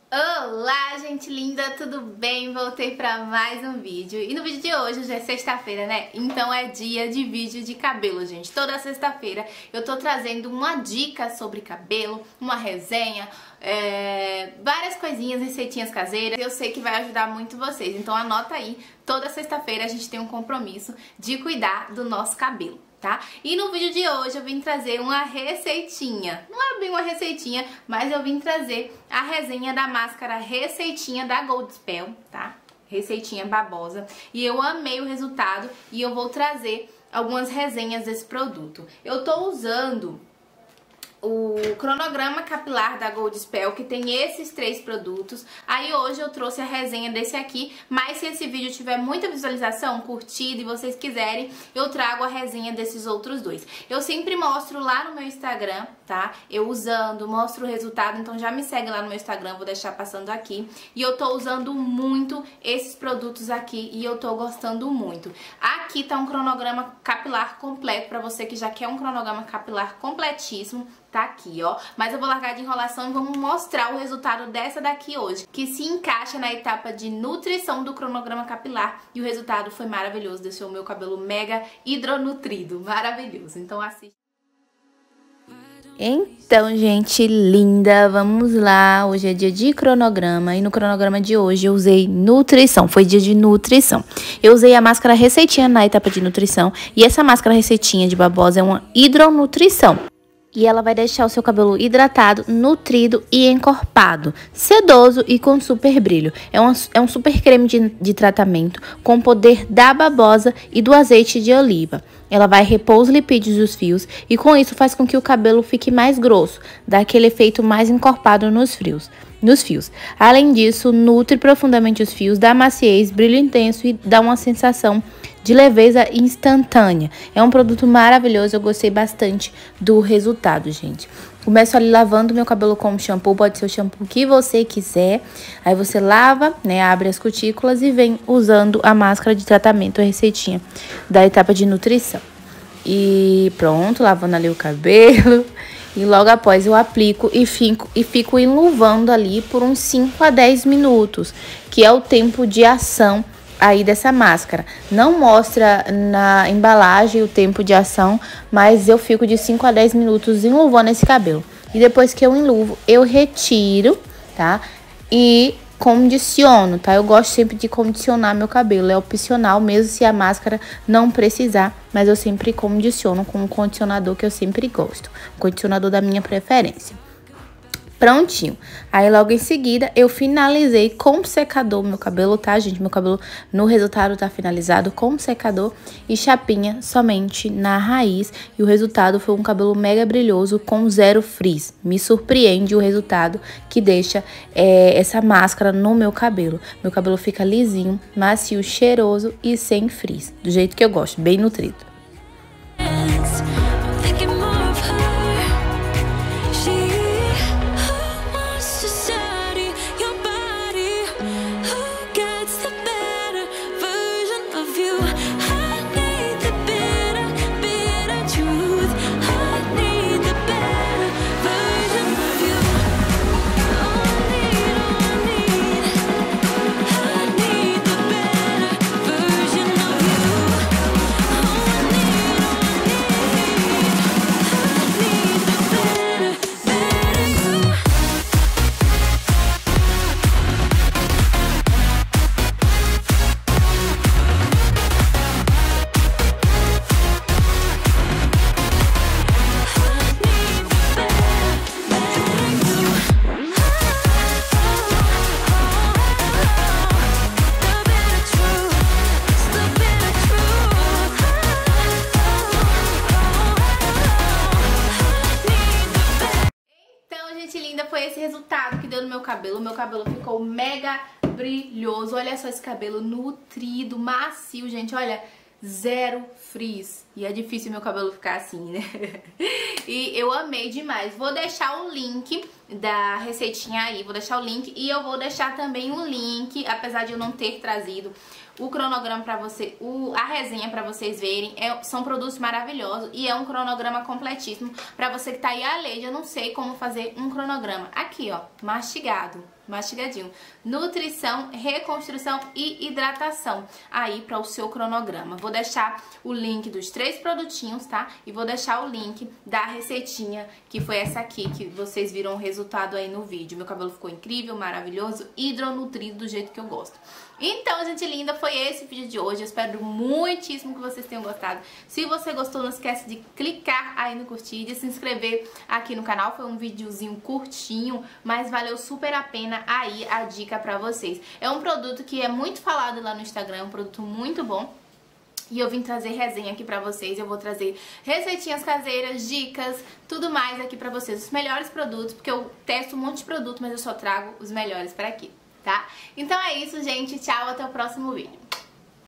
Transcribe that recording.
Olá, gente linda, tudo bem? Voltei pra mais um vídeo. E no vídeo de hoje, já é sexta-feira, né? Então é dia de vídeo de cabelo, gente. Toda sexta-feira eu tô trazendo uma dica sobre cabelo, uma resenha, várias coisinhas, receitinhas caseiras. Eu sei que vai ajudar muito vocês, então anota aí. Toda sexta-feira a gente tem um compromisso de cuidar do nosso cabelo, tá? E no vídeo de hoje eu vim trazer uma receitinha. Não é bem uma receitinha, mas eu vim trazer a resenha da máscara receitinha da Gold Spell, tá? Receitinha babosa. E eu amei o resultado e eu vou trazer algumas resenhas desse produto. Eu tô usando o cronograma capilar da Gold Spell, que tem esses 3 produtos. Aí hoje eu trouxe a resenha desse aqui, mas se esse vídeo tiver muita visualização, curtida e vocês quiserem, eu trago a resenha desses outros 2. Eu sempre mostro lá no meu Instagram, tá? Eu usando, mostro o resultado, então já me segue lá no meu Instagram, vou deixar passando aqui. E eu tô usando muito esses produtos aqui e eu tô gostando muito. Aqui tá um cronograma capilar completo pra você que já quer um cronograma capilar completíssimo. Tá aqui, ó. Mas eu vou largar de enrolação e vamos mostrar o resultado dessa daqui hoje, que se encaixa na etapa de nutrição do cronograma capilar. E o resultado foi maravilhoso, deixou o meu cabelo mega hidronutrido. Maravilhoso. Então assiste. Então, gente linda, vamos lá. Hoje é dia de cronograma e no cronograma de hoje eu usei nutrição. Foi dia de nutrição. Eu usei a máscara receitinha na etapa de nutrição e essa máscara receitinha de babosa é uma hidronutrição. E ela vai deixar o seu cabelo hidratado, nutrido e encorpado, sedoso e com super brilho. É um super creme de tratamento com o poder da babosa e do azeite de oliva. Ela vai repor os lipídios dos fios e com isso faz com que o cabelo fique mais grosso, dá aquele efeito mais encorpado nos fios. Além disso, nutre profundamente os fios, dá maciez, brilho intenso e dá uma sensação de leveza instantânea. É um produto maravilhoso, eu gostei bastante do resultado, gente. Começo ali lavando meu cabelo com shampoo, pode ser o shampoo que você quiser. Aí você lava, né, abre as cutículas e vem usando a máscara de tratamento, a receitinha da etapa de nutrição. E pronto, lavando ali o cabelo. E logo após eu aplico e fico enluvando ali por uns 5 a 10 minutos, que é o tempo de ação aí dessa máscara. Não mostra na embalagem o tempo de ação, mas eu fico de 5 a 10 minutos enluvando esse cabelo. E depois que eu enluvo, eu retiro, tá? E condiciono, tá? Eu gosto sempre de condicionar meu cabelo, é opcional mesmo se a máscara não precisar, mas eu sempre condiciono com um condicionador que eu sempre gosto, condicionador da minha preferência. Prontinho. Aí logo em seguida eu finalizei com secador meu cabelo, tá, gente? Meu cabelo no resultado tá finalizado com secador e chapinha somente na raiz. E o resultado foi um cabelo mega brilhoso com 0 frizz. Me surpreende o resultado que deixa essa máscara no meu cabelo. Meu cabelo fica lisinho, macio, cheiroso e sem frizz. Do jeito que eu gosto, bem nutrido. Foi esse resultado que deu no meu cabelo. O meu cabelo ficou mega brilhoso. Olha só esse cabelo nutrido, macio, gente. Olha, 0 frizz. E é difícil meu cabelo ficar assim, né? E eu amei demais. Vou deixar o link da receitinha aí. Vou deixar o link. E eu vou deixar também o link, apesar de eu não ter trazido o cronograma pra você, a resenha pra vocês verem. São produtos maravilhosos e é um cronograma completíssimo pra você que tá aí, Leide, eu não sei como fazer um cronograma. Aqui, ó, mastigado. mastigadinho. Nutrição, reconstrução e hidratação aí para o seu cronograma. Vou deixar o link dos 3 produtinhos, tá? E vou deixar o link da receitinha, que foi essa aqui, que vocês viram o resultado aí no vídeo. Meu cabelo ficou incrível, maravilhoso, hidronutrido do jeito que eu gosto. Então, gente linda, foi esse o vídeo de hoje. Eu espero muitíssimo que vocês tenham gostado. Se você gostou, não esquece de clicar aí no curtir, de se inscrever aqui no canal. Foi um videozinho curtinho, mas valeu super a pena aí a dica pra vocês. É um produto que é muito falado lá no Instagram, é um produto muito bom. E eu vim trazer resenha aqui pra vocês, eu vou trazer receitinhas caseiras, dicas, tudo mais aqui pra vocês. Os melhores produtos, porque eu testo um monte de produto, mas eu só trago os melhores pra aqui, tá? Então é isso, gente. Tchau, até o próximo vídeo.